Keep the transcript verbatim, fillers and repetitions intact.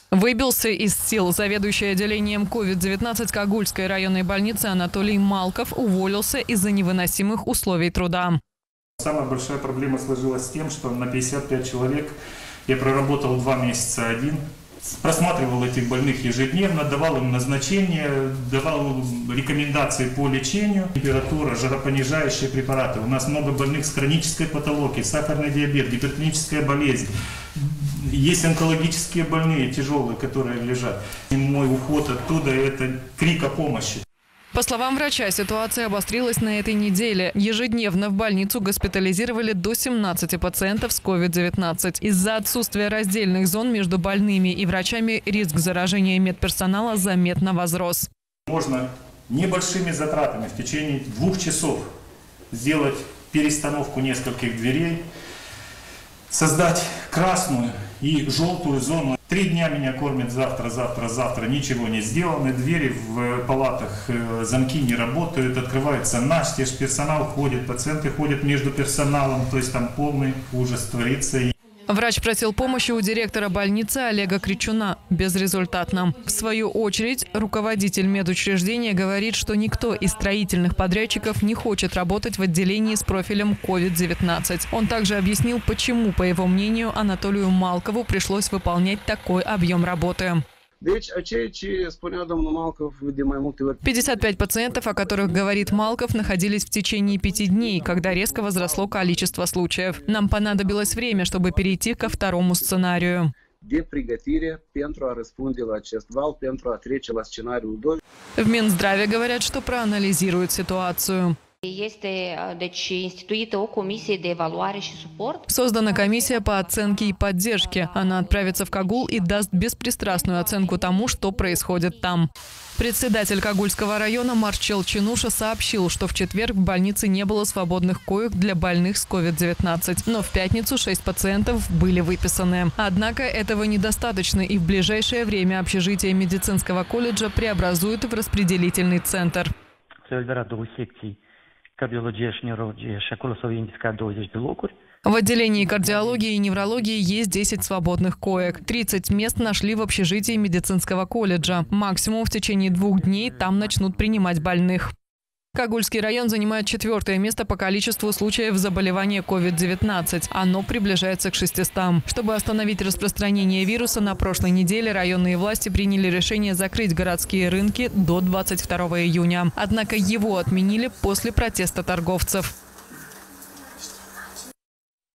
Выбился из сил. Заведующий отделением ковид девятнадцать Кагульской районной больницы Анатолий Малков уволился из-за невыносимых условий труда. Самая большая проблема сложилась с тем, что на пятьдесят пять человек я проработал два месяца один. Просматривал этих больных ежедневно, давал им назначения, давал рекомендации по лечению. Температура, жаропонижающие препараты. У нас много больных с хронической патологией, сахарный диабет, гипертоническая болезнь. Есть онкологические больные, тяжелые, которые лежат. И мой уход оттуда – это крик о помощи. По словам врача, ситуация обострилась на этой неделе. Ежедневно в больницу госпитализировали до семнадцати пациентов с ковид девятнадцать. Из-за отсутствия раздельных зон между больными и врачами риск заражения медперсонала заметно возрос. Можно небольшими затратами в течение двух часов сделать перестановку нескольких дверей, создать красную и желтую зону. Три дня меня кормят завтра, завтра, завтра. Ничего не сделано. Двери в палатах, замки не работают. Открывается настежь, персонал ходит, пациенты ходят между персоналом. То есть там полный ужас творится. Врач просил помощи у директора больницы Олега Кричуна. Безрезультатно. В свою очередь, руководитель медучреждения говорит, что никто из строительных подрядчиков не хочет работать в отделении с профилем ковид девятнадцать. Он также объяснил, почему, по его мнению, Анатолию Малкову пришлось выполнять такой объем работы. пятьдесят пять пациентов, о которых говорит Малков, находились в течение пяти дней, когда резко возросло количество случаев. Нам понадобилось время, чтобы перейти ко второму сценарию. В Минздраве говорят, что проанализируют ситуацию. Создана комиссия по оценке и поддержке. Она отправится в Кагул и даст беспристрастную оценку тому, что происходит там. Председатель Кагульского района Марчел Чинуша сообщил, что в четверг в больнице не было свободных коек для больных с ковид девятнадцать. Но в пятницу шесть пациентов были выписаны. Однако этого недостаточно, и в ближайшее время общежитие медицинского колледжа преобразуют в распределительный центр. В отделении кардиологии и неврологии есть десять свободных коек. тридцать мест нашли в общежитии медицинского колледжа. Максимум в течение двух дней там начнут принимать больных. Кагульский район занимает четвертое место по количеству случаев заболевания ковид девятнадцать. Оно приближается к шестистам. Чтобы остановить распространение вируса, на прошлой неделе районные власти приняли решение закрыть городские рынки до двадцать второго июня. Однако его отменили после протеста торговцев.